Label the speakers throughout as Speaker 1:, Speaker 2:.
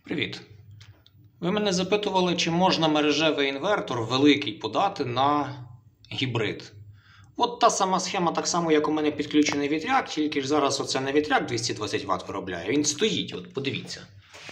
Speaker 1: Привіт! Ви мене запитували, чи можна мережевий інвертор великий подати на гібрид. От та сама схема, так само, як у мене підключений вітряк, тільки ж зараз оце не вітряк 220 Вт виробляє, він стоїть, от подивіться.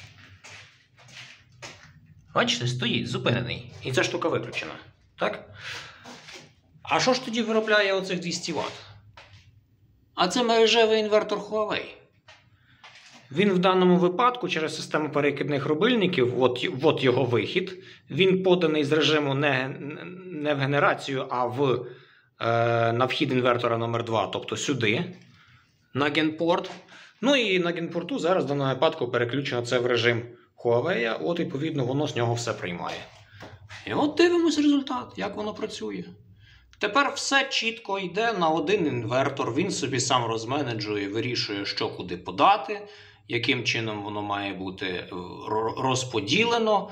Speaker 1: Бачите, стоїть, зупинений. І ця штука виключена. Так? А що ж тоді виробляє оцих 200 Вт? А це мережевий інвертор Huawei. Він в даному випадку через систему перекидних рубильників, от його вихід, він поданий з режиму не в генерацію, а на вхід інвертора номер 2, тобто сюди, на генпорт. Ну і на генпорту зараз в даному випадку переключено це в режим Huawei, от відповідно воно з нього все приймає. І от дивимось результат, як воно працює. Тепер все чітко йде на один інвертор, він собі сам розменеджує, вирішує, що куди подати, яким чином воно має бути розподілено,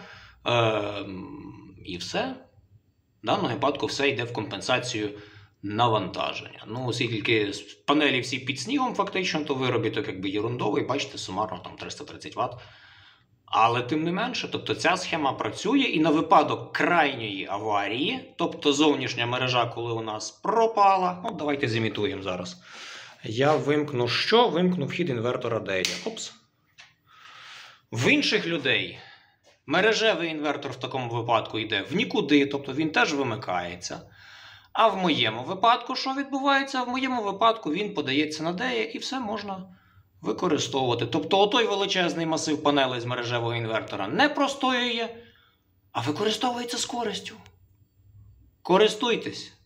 Speaker 1: і все. В даному випадку все йде в компенсацію навантаження. Ну, оскільки панелі всі під снігом фактично, то виробіток якби єрундовий, бачите, сумарно там 330 Вт. Але тим не менше, тобто ця схема працює і на випадок крайньої аварії, тобто зовнішня мережа, коли у нас пропала, от давайте зімітуємо зараз. Я вимкну що? Вимкну вхід інвертора DEIA. Опс. В інших людей мережевий інвертор в такому випадку йде в нікуди, тобто він теж вимикається. А в моєму випадку що відбувається? В моєму випадку він подається на DEIA і все можна використовувати. Тобто отой величезний масив панелей з мережевого інвертора не простоює, а використовується з користю. Користуйтесь!